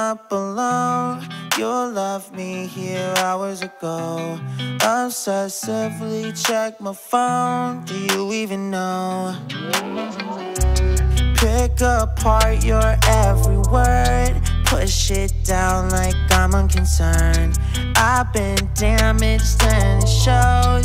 not belong. You left me here hours ago. Obsessively check my phone. Do you even know? Pick apart your every word. Push it down like I'm unconcerned. I've been damaged and it shows.